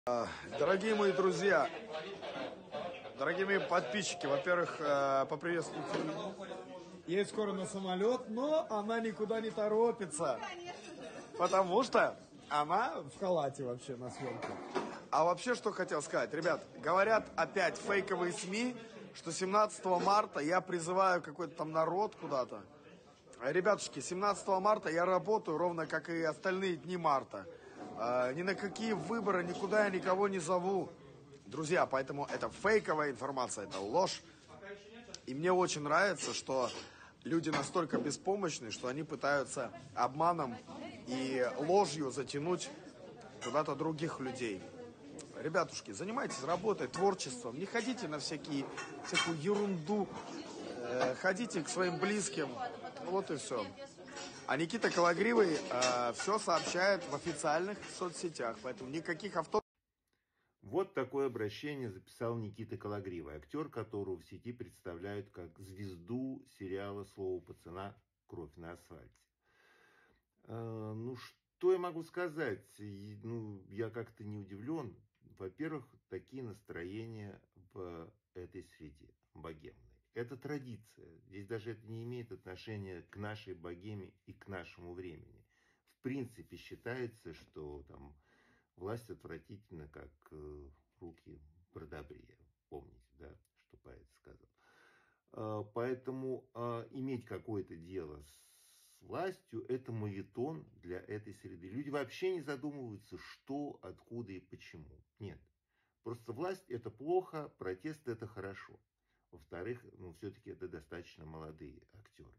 Дорогие мои друзья, дорогие мои подписчики, во-первых, поприветствуйте. Едет скоро на самолет, но она никуда не торопится, потому что она в халате вообще на съемке. А вообще, что хотел сказать, ребят, говорят опять фейковые СМИ, что 17 марта я призываю какой-то там народ куда-то. Ребятушки, 17 марта я работаю, ровно как и остальные дни марта. Ни на какие выборы, никуда я никого не зову. Друзья, поэтому это фейковая информация, это ложь. И мне очень нравится, что люди настолько беспомощны, что они пытаются обманом и ложью затянуть куда-то других людей. Ребятушки, занимайтесь работой, творчеством, не ходите на всякую ерунду, ходите к своим близким, вот и все. А Никита Кологривый все сообщает в официальных соцсетях, поэтому никаких авто... Вот такое обращение записал Никита Кологривый, актер, которого в сети представляют как звезду сериала «Слово пацана. Кровь на асфальте». Ну, что я могу сказать? Ну, я как-то не удивлен. Во-первых, такие настроения в этой среде богемной. Это традиция. Здесь даже это не имеет отношения к нашей богеме и к нашему времени. В принципе, считается, что там власть отвратительна, как руки Бродобрея. Помните, да, что поэт сказал. Поэтому иметь какое-то дело с властью – это моветон для этой среды. Люди вообще не задумываются, что, откуда и почему. Нет. Просто власть – это плохо, протест – это хорошо. Во-вторых, ну, все-таки это достаточно молодые актеры.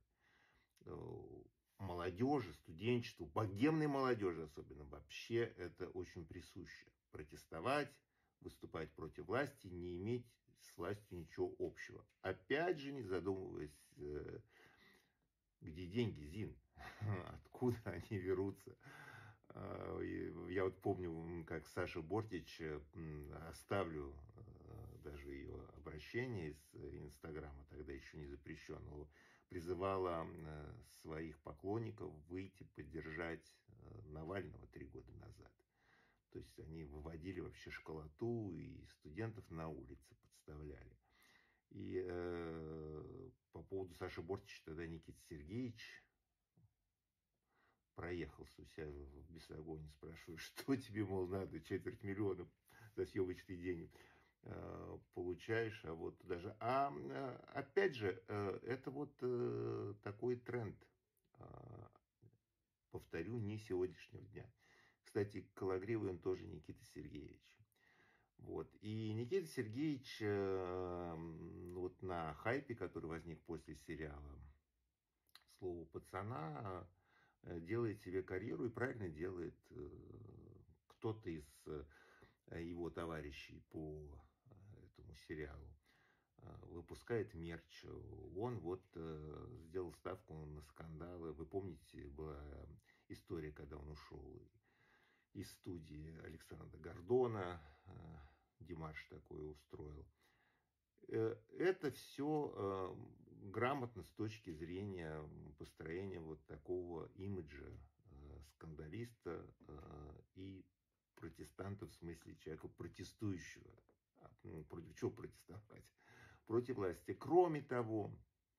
Молодежи, студенчеству, богемной молодежи особенно, вообще это очень присуще. Протестовать, выступать против власти, не иметь с властью ничего общего. Опять же, не задумываясь, где деньги, Зин, откуда они берутся. Я вот помню, как Саша Бортич, оставлю даже ее обращение из Инстаграма, тогда еще не запрещенного, призывала своих поклонников выйти поддержать Навального 3 года назад. То есть они выводили вообще школоту и студентов на улице подставляли. И по поводу Саши Бортича тогда Никита Сергеевич проехался у себя в Бесогоне, спрашиваю, что тебе, мол, надо, 250 000 за съемочный день получаешь, а вот даже... опять же, это вот такой тренд, повторю, не сегодняшнего дня. Кстати, Кологривый он тоже Никита Сергеевич. Вот. И Никита Сергеевич вот на хайпе, который возник после сериала «Слово пацана», делает себе карьеру и правильно делает. Кто-то из его товарищей по этому сериалу выпускает мерч. Он вот сделал ставку на скандалы. Вы помните, была история, когда он ушел из студии Александра Гордона. Димаш такое устроил. Это все грамотно с точки зрения построения вот такого имиджа скандалиста и протестанта, в смысле человека протестующего. Против чего протестовать? Против власти. Кроме того,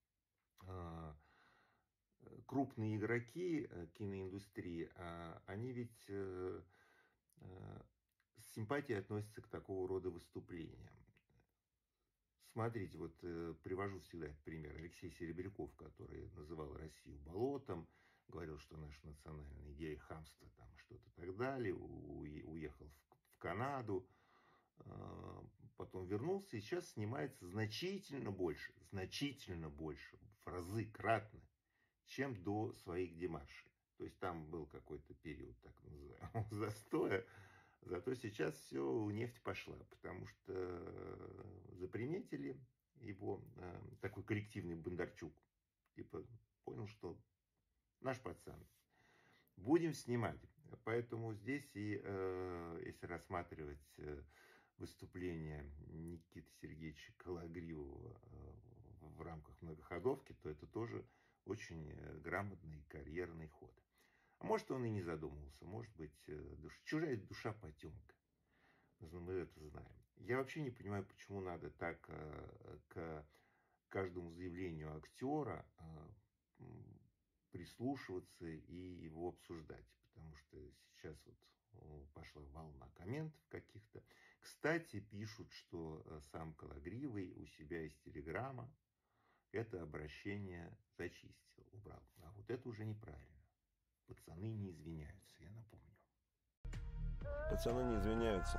крупные игроки киноиндустрии, они ведь с симпатией относятся к такого рода выступлениям. Смотрите, вот привожу всегда этот пример. Алексей Серебряков, который называл Россию болотом, говорил, что наша национальная идея хамства, там что-то так далее, уехал в Канаду, потом вернулся и сейчас снимается значительно больше, в разы кратно, чем до своих демаршей. То есть там был какой-то период, так называемого, застоя. Зато сейчас все, нефть пошла, потому что заприметили его такой коллективный Бондарчук. Типа понял, что наш пацан. Будем снимать. Поэтому здесь и если рассматривать выступление Никиты Сергеевича Кологривого в рамках многоходовки, то это тоже очень грамотный карьерный ход. А может, он и не задумывался, может быть, чужая душа потемка. образно мы это знаем. Я вообще не понимаю, почему надо так к каждому заявлению актера прислушиваться и его обсуждать. Потому что сейчас вот пошла волна комментов каких-то. Кстати, пишут, что сам Кологривый у себя из Телеграма это обращение зачистил, убрал. А вот это уже неправильно. Пацаны не извиняются, я напомню. Пацаны не извиняются.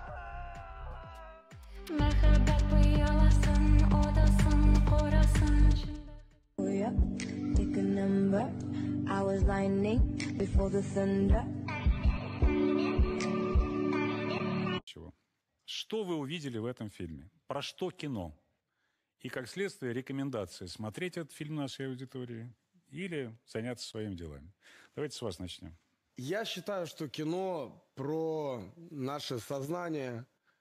Что вы увидели в этом фильме? Про что кино? И, как следствие, рекомендации смотреть этот фильм нашей аудитории или заняться своими делами. Давайте с вас начнем. Я считаю, что кино про наше сознание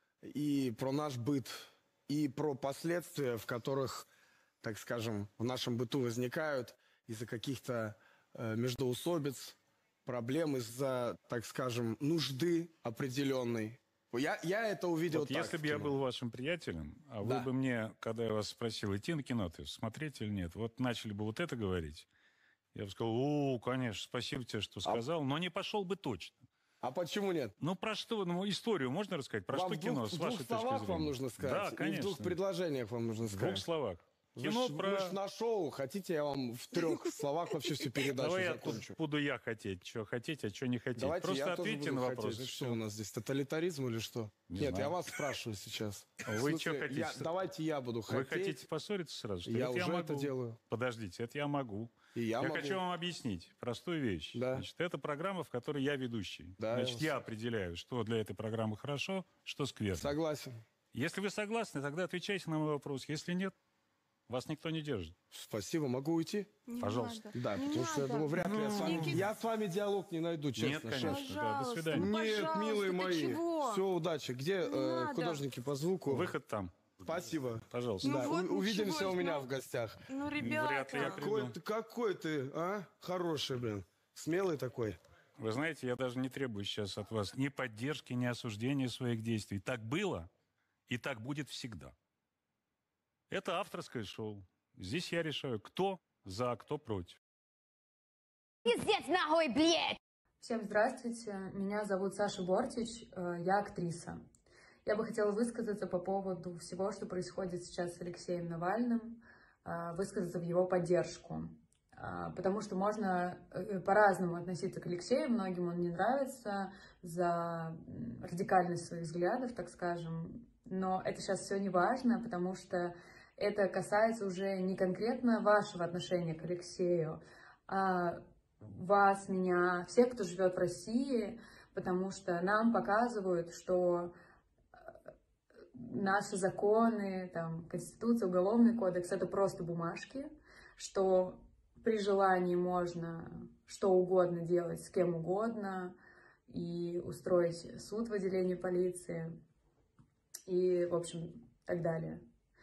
и про наш быт, и про последствия, в которых, так скажем, в нашем быту возникают из-за каких-то междоусобиц, проблем, из-за, так скажем, нужды определенной. Я это увидел вот так. Если бы я был вашим приятелем, а вы бы мне, когда я вас спросил, идти на кино, смотреть или нет, вот начали бы вот это говорить, я бы сказал, о, конечно, спасибо тебе, что сказал, но не пошел бы точно. А почему нет? Ну, про что? Ну, историю можно рассказать? Про вам что кино, с вашей точки зрения? В двух словах вам нужно сказать? Да, конечно. И в двух предложениях вам нужно сказать? В двух словах. Кино вы ж на шоу. Хотите, я вам в 3 словах вообще всю передачу закончу? Буду я хотеть, что хотите, а что не хотите. Давайте просто я ответьте на вопрос. Что у нас здесь, тоталитаризм или что? Нет, я вас спрашиваю сейчас. Вы что хотите? Давайте я буду хотеть. Вы хотите поссориться сразу? Что я уже это делаю. Подождите, это я могу. Я хочу вам объяснить простую вещь. Да. Значит, это программа, в которой я ведущий. Да, значит, я определяю, что для этой программы хорошо, что скверно. Согласен. Если вы согласны, тогда отвечайте на мой вопрос. Если нет, вас никто не держит. Спасибо. Могу уйти? Пожалуйста. Да, потому что я думаю, вряд ли я с вами диалог не найду, честно. Нет, конечно. Да, до свидания. Нет, милые мои. Все, удачи. Где художники по звуку? Выход там. Спасибо. Пожалуйста. Да, увидимся у меня в гостях. Ну, ребята. Вряд ли я приду. Какой ты, а? Хороший, блин. Смелый такой. Вы знаете, я даже не требую сейчас от вас ни поддержки, ни осуждения своих действий. Так было и так будет всегда. Это авторское шоу. Здесь я решаю, кто за, кто против. Пиздец нахуй, блядь! Всем здравствуйте, меня зовут Саша Бортич, я актриса. Я бы хотела высказаться по поводу всего, что происходит сейчас с Алексеем Навальным, высказаться в его поддержку. Потому что можно по-разному относиться к Алексею, многим он не нравится за радикальность своих взглядов, так скажем. Но это сейчас все не важно, потому что это касается уже не конкретно вашего отношения к Алексею, а вас, меня, всех, кто живет в России, потому что нам показывают, что наши законы, там, Конституция, Уголовный кодекс — это просто бумажки, что при желании можно что угодно делать с кем угодно и устроить суд в отделении полиции и, в общем, так далее.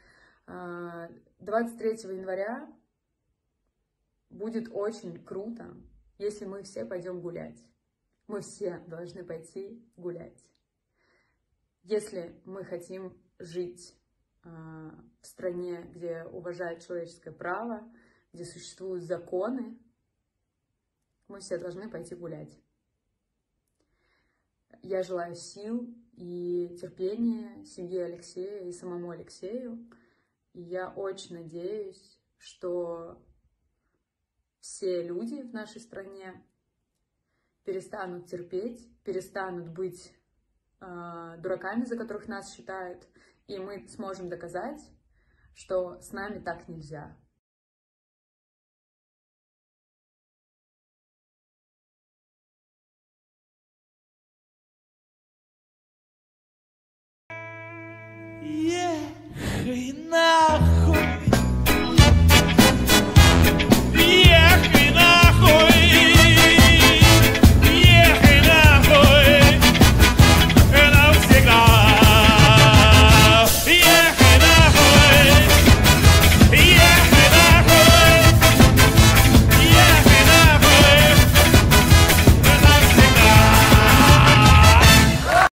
23 января будет очень круто, если мы все пойдем гулять. Мы все должны пойти гулять. Если мы хотим жить в стране, где уважают человеческое право, где существуют законы, мы все должны пойти гулять. Я желаю сил и терпения семье Алексея и самому Алексею. И я очень надеюсь, что все люди в нашей стране перестанут терпеть, перестанут быть дураками, за которых нас считают, и мы сможем доказать, что с нами так нельзя. Ехай нахуй!